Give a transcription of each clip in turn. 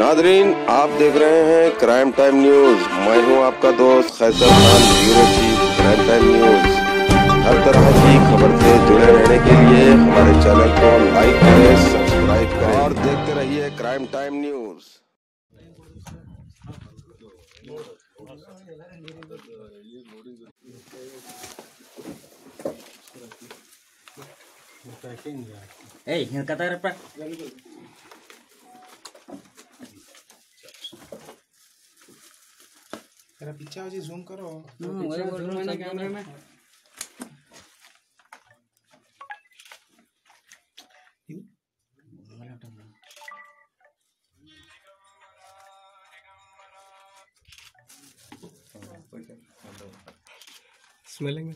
Nadreen, आप देख रहे हैं क्राइम टाइम न्यूज। मैं हूं आपका दोस्त Qaiser Khan, bureau chief crime time news. हर तरह की खबर से जुड़े रहने के लिए हमारे चैनल को लाइक करें, सब्सक्राइब करें और देखते रहिए crime time news. Hey, kata apa? जरा पीछे आओ जी, जूम करो। वही बोल रहा हूँ ना कैमरे में। स्मेलिंग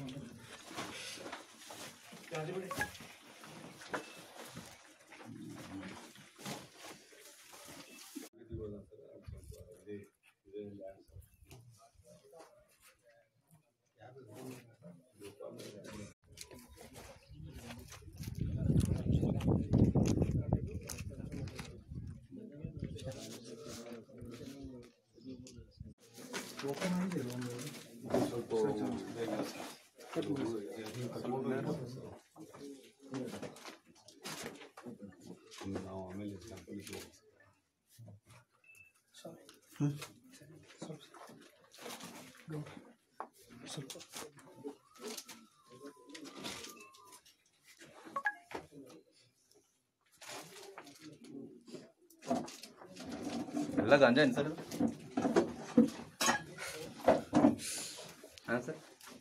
ಎಲ್ಲ ಗಾಂಜಾ ಏನು ಸರ್? ಹಾಂ ಸರ್.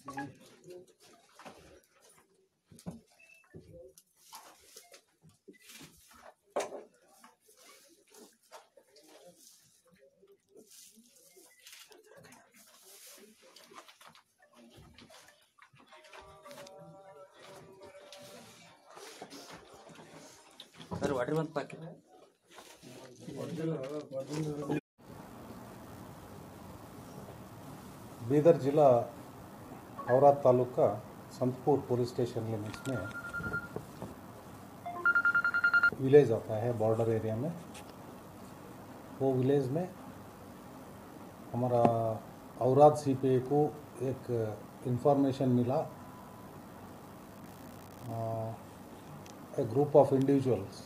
सर वाटर बंद पैकेट बीदर जिला Aurad taluka Santpur police station limits में विलेज आता है बॉर्डर एरिया में। वो विलेज में हमारा औराद सीपीए को एक इंफॉर्मेशन मिला। A group of individuals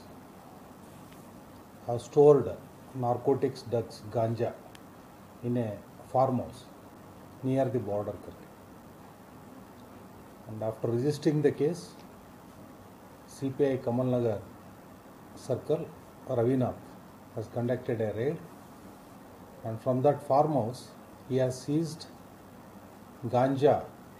have stored narcotics drugs, ganja, in a farmhouse near the border. And after registering the case, CPI Kamal Nagar Circle, Ravinath, has conducted a raid, and from that farmhouse he has seized ganja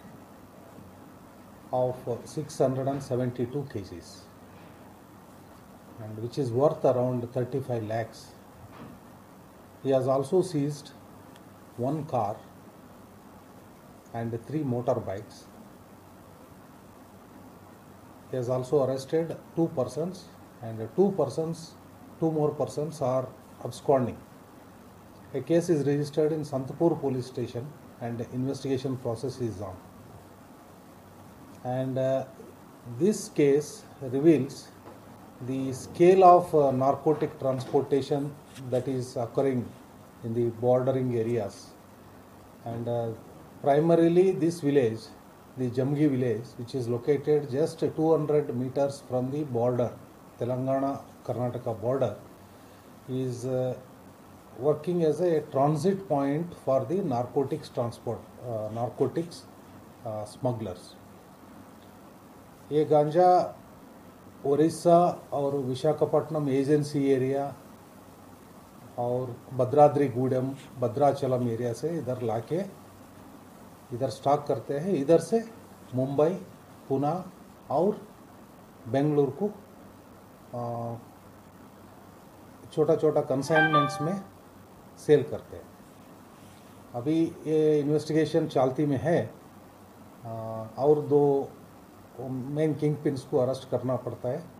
of 672 kgs. And which is worth around 35 lakhs. He has also seized one car and 3 motorbikes. He has also arrested 2 persons, and 2 more persons are absconding. A case is registered in Santapur police station and investigation process is on. And this case reveals the scale of narcotic transportation that is occurring in the bordering areas. And primarily this village, the Jamgi village, which is located just 200 meters from the border, Telangana-Karnataka border, is working as a transit point for the narcotics transport, narcotics smugglers. ये गांजा उड़ीसा और Visakhapatnam agency area और भद्राद्रीगूडम Bhadrachalam area से इधर लाके इधर stock करते हैं। इधर से मुंबई, पुणे और बेंगलुरु को छोटा छोटा कंसाइनमेंट्स में सेल करते हैं। अभी ये इन्वेस्टिगेशन चालती में है और 2 मेन किंग पिन्स को अरेस्ट करना पड़ता है।